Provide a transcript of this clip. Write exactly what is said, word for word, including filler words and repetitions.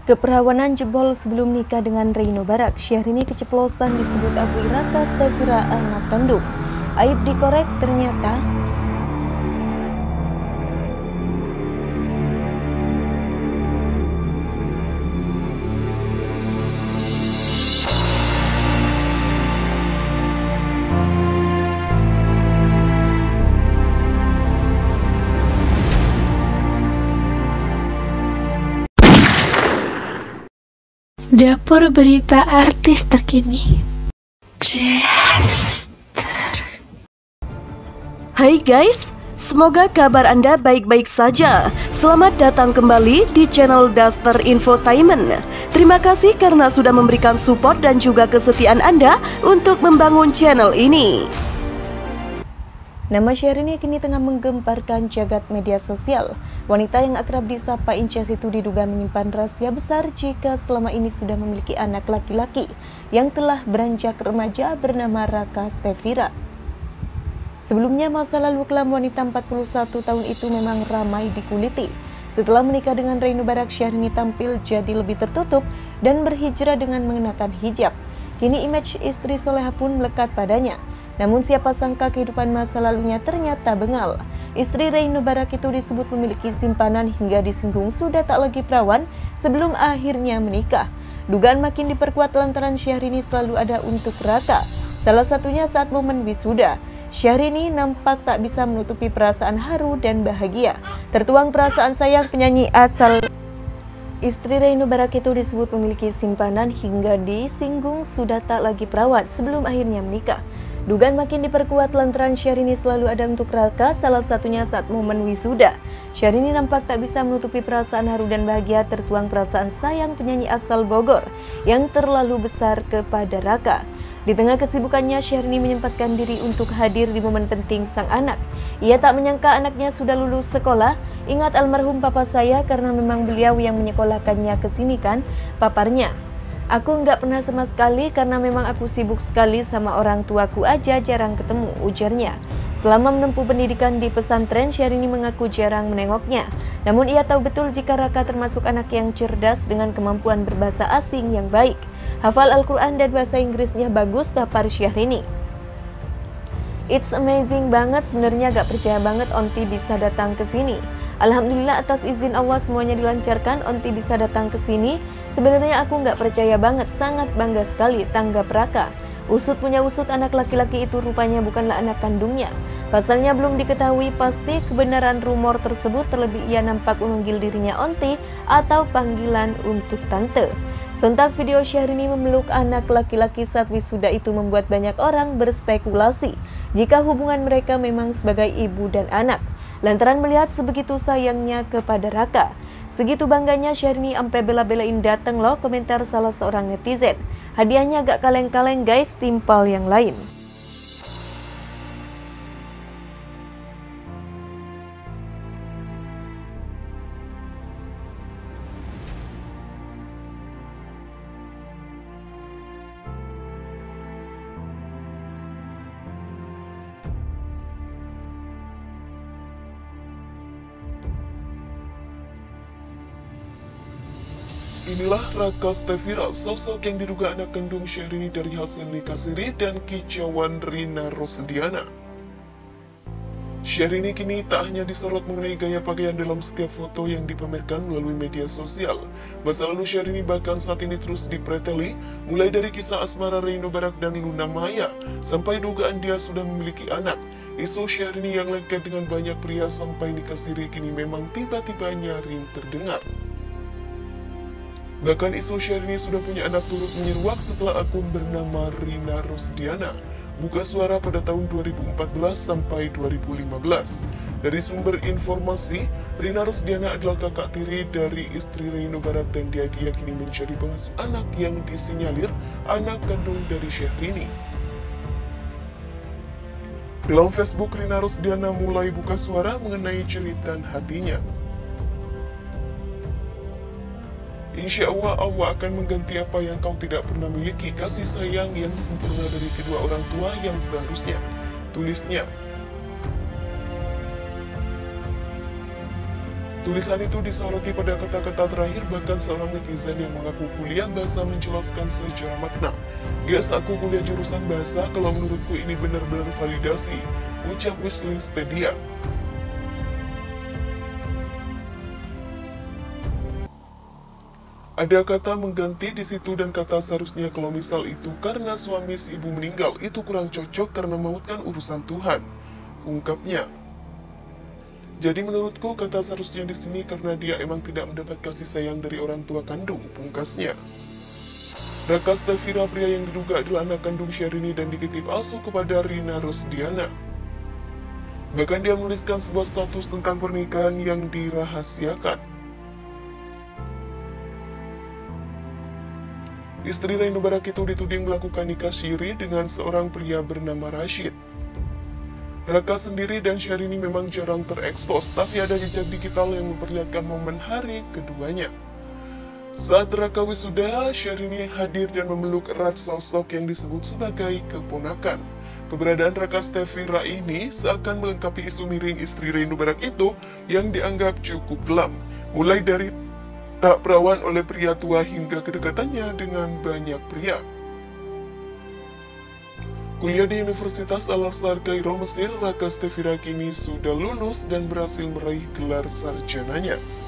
Keperawanan jebol sebelum nikah dengan Reino Barak. Syahrini keceplosan disebut akui Raka Stefira anak kandung. Aib dikorek ternyata Dapur berita artis terkini. Chester. Hai guys, semoga kabar Anda baik-baik saja. Selamat datang kembali di channel Duster Infotainment. Terima kasih karena sudah memberikan support dan juga kesetiaan Anda untuk membangun channel ini. Nama Syahrini kini tengah menggemparkan jagat media sosial. Wanita yang akrab disapa Incas itu diduga menyimpan rahasia besar jika selama ini sudah memiliki anak laki-laki yang telah beranjak remaja bernama Raka Stefira. Sebelumnya, masa lalu kelam wanita empat puluh satu tahun itu memang ramai dikuliti. Setelah menikah dengan Reino Barak, Syahrini tampil jadi lebih tertutup dan berhijrah dengan mengenakan hijab. Kini image istri soleha pun melekat padanya. Namun siapa sangka kehidupan masa lalunya ternyata bengal. Istri Reino Barak itu disebut memiliki simpanan hingga disinggung sudah tak lagi perawan sebelum akhirnya menikah. Dugaan makin diperkuat lantaran Syahrini selalu ada untuk Raka. Salah satunya saat momen wisuda. Syahrini nampak tak bisa menutupi perasaan haru dan bahagia. Tertuang perasaan sayang penyanyi asal istri Reino Barak itu disebut memiliki simpanan hingga disinggung sudah tak lagi perawan sebelum akhirnya menikah. Dugaan makin diperkuat lantaran Syahrini selalu ada untuk Raka, salah satunya saat momen wisuda. Syahrini nampak tak bisa menutupi perasaan haru dan bahagia tertuang perasaan sayang penyanyi asal Bogor yang terlalu besar kepada Raka. Di tengah kesibukannya, Syahrini menyempatkan diri untuk hadir di momen penting sang anak. Ia tak menyangka anaknya sudah lulus sekolah. Ingat almarhum papa saya karena memang beliau yang menyekolahkannya ke sini kan, paparnya. Aku nggak pernah sama sekali karena memang aku sibuk sekali sama orang tuaku aja jarang ketemu, ujarnya. Selama menempuh pendidikan di pesantren, Syahrini mengaku jarang menengoknya. Namun ia tahu betul jika Raka termasuk anak yang cerdas dengan kemampuan berbahasa asing yang baik. Hafal Al-Quran dan bahasa Inggrisnya bagus, papar Syahrini. It's amazing banget, sebenarnya gak percaya banget Onti bisa datang ke sini. Alhamdulillah atas izin Allah semuanya dilancarkan, Onti bisa datang ke sini. Sebenarnya aku nggak percaya banget, sangat bangga sekali, tanggap Raka. Usut punya usut, anak laki-laki itu rupanya bukanlah anak kandungnya. Pasalnya belum diketahui pasti kebenaran rumor tersebut, terlebih ia nampak memanggil dirinya Onti atau panggilan untuk tante. Sontak video Syahrini memeluk anak laki-laki saat wisuda itu membuat banyak orang berspekulasi jika hubungan mereka memang sebagai ibu dan anak. Lantaran melihat sebegitu sayangnya kepada Raka. Segitu bangganya Syahrini ampe bela-belain dateng loh, komentar salah seorang netizen. Hadiahnya agak kaleng-kaleng guys, timpal yang lain. Inilah Raka Stefira, sosok yang diduga anak kandung Syahrini dari hasil nikah siri dan kicauan Rina Rosdiana. Syahrini kini tak hanya disorot mengenai gaya pakaian dalam setiap foto yang dipamerkan melalui media sosial. Masa lalu Syahrini bahkan saat ini terus dipreteli, mulai dari kisah asmara Reino Barak dan Luna Maya, sampai dugaan dia sudah memiliki anak. Isu Syahrini yang lengket dengan banyak pria sampai nikah siri kini memang tiba-tiba nyaring terdengar. Bahkan isu Syahrini sudah punya anak turut menyeruak setelah akun bernama Rina Rosdiana buka suara pada tahun dua ribu empat belas sampai dua ribu lima belas. Dari sumber informasi, Rina Rosdiana adalah kakak tiri dari istri Reino Barak dan dia diyakini mencari pengasuh anak yang disinyalir anak kandung dari Syahrini. Dalam Facebook, Rina Rosdiana mulai buka suara mengenai jeritan hatinya. Insya Allah, Allah akan mengganti apa yang kau tidak pernah miliki, kasih sayang yang sempurna dari kedua orang tua yang seharusnya, tulisnya. Tulisan itu disoroti pada kata-kata terakhir, bahkan seorang netizen yang mengaku kuliah bahasa menjelaskan secara makna. Guys, aku kuliah jurusan bahasa, kalau menurutku ini benar-benar validasi, ucap Wislispedia. Ada kata mengganti di situ dan kata seharusnya kalau misal itu karena suami si ibu meninggal, itu kurang cocok karena maut kan urusan Tuhan, ungkapnya. Jadi menurutku kata seharusnya di sini karena dia emang tidak mendapat kasih sayang dari orang tua kandung, pungkasnya. Raka Stefira, pria yang diduga adalah anak kandung Syahrini dan dititip asuh kepada Rina Rosdiana. Bahkan dia menuliskan sebuah status tentang pernikahan yang dirahasiakan. Istri Reino Barak itu dituding melakukan nikah syiri dengan seorang pria bernama Rashid. Raka sendiri dan Syahrini memang jarang terekspos, tapi ada jejak digital yang memperlihatkan momen hari keduanya. Saat Raka wisuda, Syahrini hadir dan memeluk erat sosok yang disebut sebagai keponakan. Keberadaan Raka Stefira ini seakan melengkapi isu miring istri Reino Barak itu yang dianggap cukup kelam, mulai dari tak perawan oleh pria tua hingga kedekatannya dengan banyak pria. Kuliah di Universitas Al-Azhar Kairo, Mesir, Raka Stefira kini sudah lulus dan berhasil meraih gelar sarjananya.